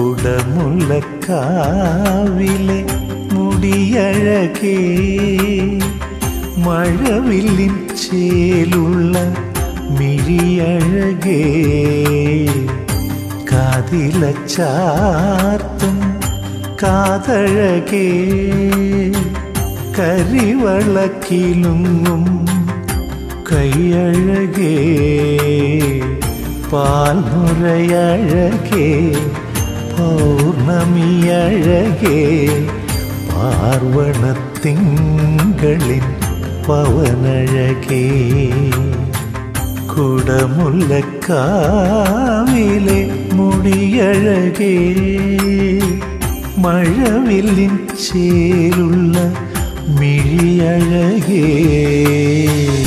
കുടമുല്ലക്കാവിലെ മുടിയഴകേ മഴവില്ലിൻ ചേലുള്ള മിഴിയഴകേ കാതിലച്ചാർത്തും കാതഴകേ കരിവളക്കിലുങ്ങും കൈയഴകേ പാൽമുരയഴകേ പൗർണമിയഴകേ പാർവണത്തിങ്കളിൻ പവനഴകേ കുടമുല്ലക്കാവിലെ മുടിയഴകേ മഴവില്ലിൻ ചേലുള്ള മിഴിയഴകേ